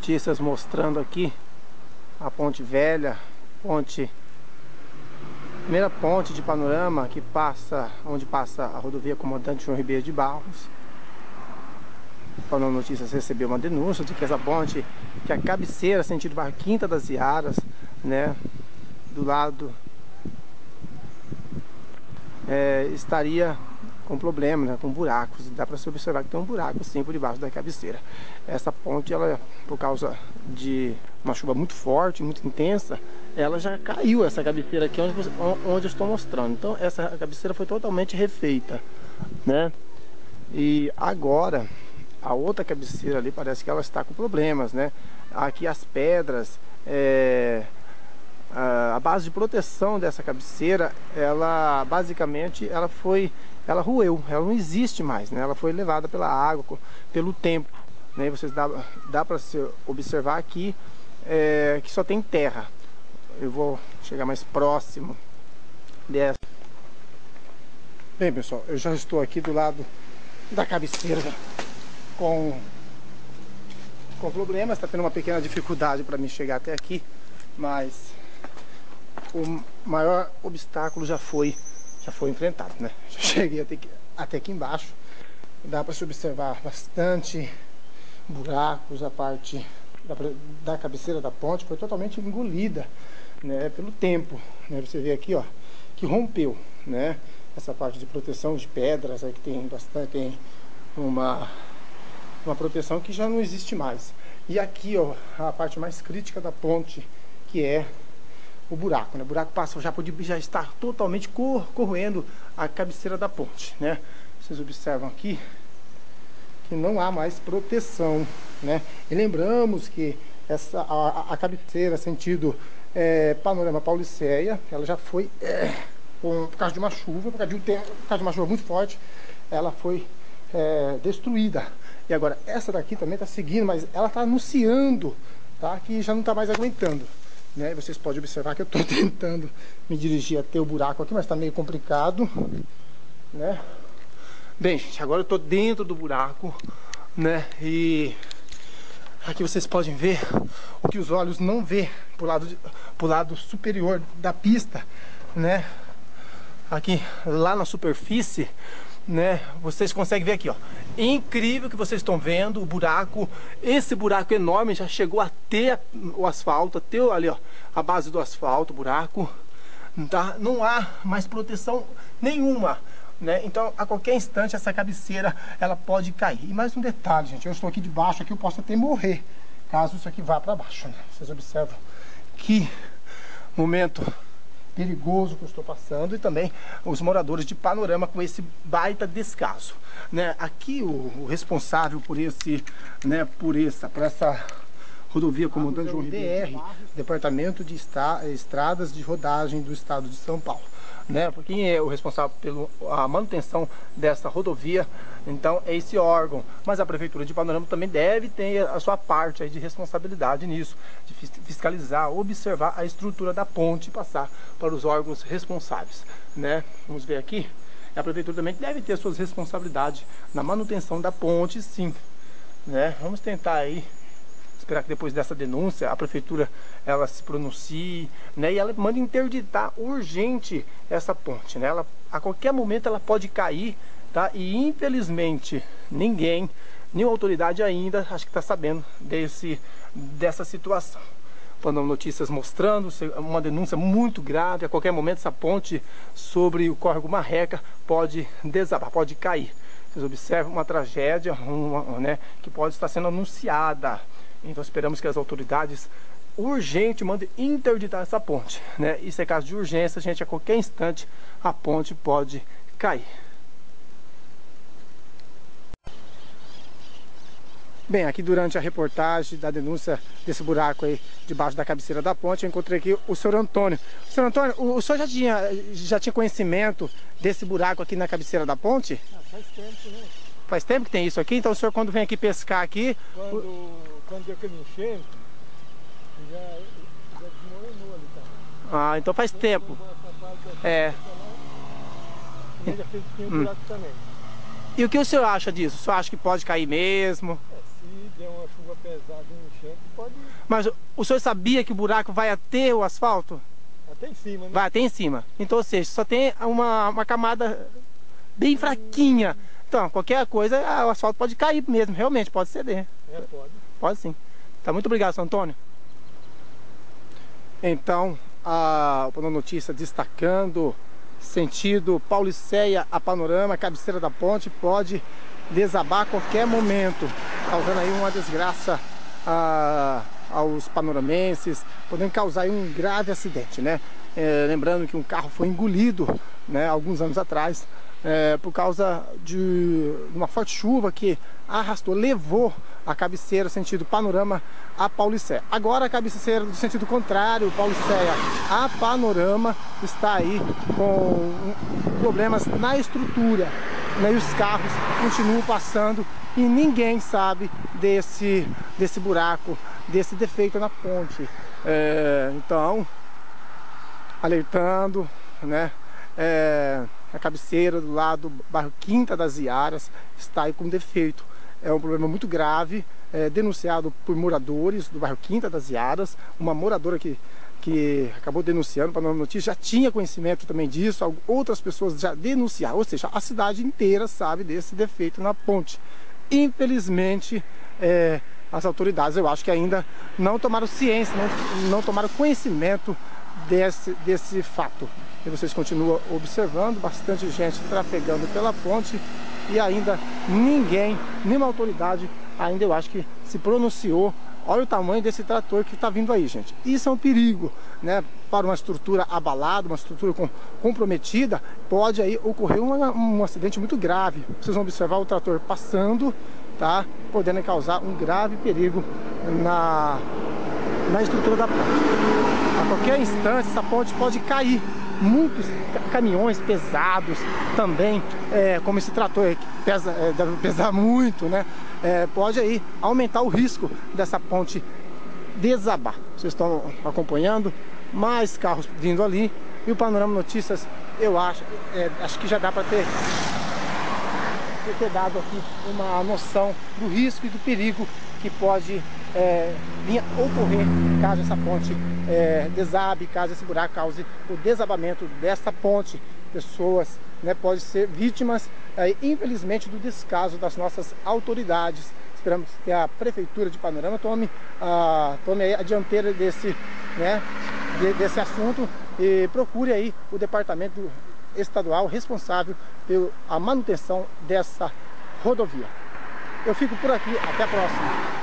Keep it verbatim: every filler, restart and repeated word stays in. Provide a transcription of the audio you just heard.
notícias mostrando aqui a ponte velha, ponte, primeira ponte de Panorama que passa, onde passa a rodovia Comandante João Ribeiro de Barros. Panorama Notícias recebeu uma denúncia de que essa ponte, que a cabeceira sentido bairro Quinta das Iaras, né, do lado é, estaria com problema, né, com buracos. Dá para se observar que tem um buraco sim por debaixo da cabeceira. Essa ponte, ela, por causa de uma chuva muito forte, muito intensa, ela já caiu, essa cabeceira aqui onde, onde eu estou mostrando. Então essa cabeceira foi totalmente refeita, né? E agora a outra cabeceira ali parece que ela está com problemas, né? Aqui as pedras, é, a base de proteção dessa cabeceira, ela basicamente ela foi, ela rueu, ela não existe mais, né? Ela foi levada pela água, pelo tempo, né? Vocês dá, dá para se observar aqui é, que só tem terra. Eu vou chegar mais próximo dessa. Bem, pessoal, eu já estou aqui do lado da cabeceira com com problemas, está tendo uma pequena dificuldade para me chegar até aqui, mas o maior obstáculo já foi já foi enfrentado, né? Já cheguei até aqui, até aqui embaixo. Dá para se observar bastante buracos. A parte da, da cabeceira da ponte foi totalmente engolida, né, pelo tempo, né? Você vê aqui, ó, que rompeu, né? Essa parte de proteção de pedras aí que tem bastante, tem uma uma proteção que já não existe mais. E aqui, ó, a parte mais crítica da ponte, que é o buraco, né? O buraco passa, já pode já estar totalmente cor, corroendo a cabeceira da ponte, né? Vocês observam aqui que não há mais proteção, né? E lembramos que essa a, a cabeceira sentido é, Panorama Pauliceia, ela já foi é, com, por causa de uma chuva, por causa de, um tempo, por causa de uma chuva muito forte, ela foi é, destruída. E agora essa daqui também está seguindo, mas ela está anunciando, tá, que já não está mais aguentando, né? E vocês podem observar que eu estou tentando me dirigir até o buraco aqui, mas está meio complicado, né? Bem, gente, agora eu estou dentro do buraco, né? E aqui vocês podem ver o que os olhos não vê pro lado, de, pro lado superior da pista, né? Aqui, lá na superfície, né? Vocês conseguem ver aqui, ó. Incrível que vocês estão vendo o buraco. Esse buraco enorme já chegou até o asfalto, até ali, ó, a base do asfalto, buraco. Tá? Não há mais proteção nenhuma, né? Então a qualquer instante essa cabeceira ela pode cair. E mais um detalhe, gente, eu estou aqui debaixo, aqui eu posso até morrer caso isso aqui vá para baixo, né? Vocês observam que momento perigoso que eu estou passando, e também os moradores de Panorama com esse baita descaso, né? Aqui o, o responsável por esse, né, por essa, por essa rodovia Comandante João Ribeiro D R, Departamento de Estradas de Rodagem do Estado de São Paulo, né? Quem é o responsável pela manutenção dessa rodovia, então é esse órgão. Mas a Prefeitura de Panorama também deve ter a sua parte aí de responsabilidade nisso, de fiscalizar, observar a estrutura da ponte e passar para os órgãos responsáveis, né? Vamos ver aqui, a Prefeitura também deve ter suas responsabilidades na manutenção da ponte, sim, né? Vamos tentar aí esperar que depois dessa denúncia a prefeitura ela se pronuncie, né, e ela manda interditar urgente essa ponte, né? Ela, a qualquer momento ela pode cair, tá? E infelizmente ninguém, nenhuma autoridade ainda, acho que está sabendo desse, dessa situação. Panorama Notícias mostrando uma denúncia muito grave. A qualquer momento essa ponte sobre o córrego Marreca pode desabar, pode cair. Vocês observam uma tragédia, uma, né, que pode estar sendo anunciada. Então esperamos que as autoridades urgente mandem interditar essa ponte, né? Isso é caso de urgência, gente, a qualquer instante a ponte pode cair. Bem, aqui durante a reportagem da denúncia desse buraco aí debaixo da cabeceira da ponte, eu encontrei aqui o senhor Antônio. Senhor Antônio, o, o senhor já tinha, já tinha conhecimento desse buraco aqui na cabeceira da ponte? Ah, faz tempo, né? Faz tempo que tem isso aqui? Então o senhor, quando vem aqui pescar aqui... Quando, o... quando deu aquele enchente, já, já desmoronou ali, tá? Ah, então faz tempo. É. Já fez um buraco também. E o que o senhor acha disso? O senhor acha que pode cair mesmo? É, e der uma chuva pesada e enchente, pode... Mas o senhor sabia que o buraco vai até o asfalto? Até em cima, né? Vai até em cima. Então, ou seja, só tem uma, uma camada bem fraquinha. Então, qualquer coisa, o asfalto pode cair mesmo, realmente, pode ceder. É, pode. Pode sim. Tá, muito obrigado, seu Antônio. Então, a, o Panorama Notícia destacando sentido Pauliceia a Panorama, cabeceira da ponte, pode desabar a qualquer momento, causando aí uma desgraça a, aos panoramenses, podendo causar aí um grave acidente, né? É, lembrando que um carro foi engolido, né, alguns anos atrás, é, por causa de uma forte chuva que arrastou, levou a cabeceira sentido Panorama a Pauliceia. Agora a cabeceira do sentido contrário, Pauliceia a Panorama, está aí com problemas na estrutura, né? E os carros continuam passando e ninguém sabe desse, desse buraco, desse defeito na ponte. É, então, alertando, né? É, a cabeceira do lado do bairro Quinta das Iaras está aí com defeito. É um problema muito grave, é, denunciado por moradores do bairro Quinta das Iaras. Uma moradora que, que acabou denunciando para a Panorama Notícia, já tinha conhecimento também disso, outras pessoas já denunciaram, ou seja, a cidade inteira sabe desse defeito na ponte. Infelizmente, é, as autoridades, eu acho que ainda não tomaram ciência, não, não tomaram conhecimento desse, desse fato. E vocês continuam observando, bastante gente trafegando pela ponte e ainda ninguém, nenhuma autoridade ainda, eu acho que se pronunciou. Olha o tamanho desse trator que está vindo aí, gente. Isso é um perigo, né? Para uma estrutura abalada, uma estrutura com, comprometida, pode aí ocorrer uma, um acidente muito grave. Vocês vão observar o trator passando, tá? Podendo causar um grave perigo na, na estrutura da ponte. A qualquer instante essa ponte pode cair. Muitos caminhões pesados também, é, como esse trator que pesa, é, deve pesar muito, né? É, pode aí aumentar o risco dessa ponte desabar. Vocês estão acompanhando mais carros vindo ali e o Panorama Notícias, eu acho, é, acho que já dá para ter, ter dado aqui uma noção do risco e do perigo que pode é, vir a ocorrer caso essa ponte é, desabe, caso esse buraco cause o desabamento dessa ponte. Pessoas, né, podem ser vítimas, é, infelizmente, do descaso das nossas autoridades. Esperamos que a Prefeitura de Panorama tome, a, tome aí a dianteira desse, né, de, desse assunto e procure aí o departamento estadual responsável pela manutenção dessa rodovia. Eu fico por aqui, até a próxima.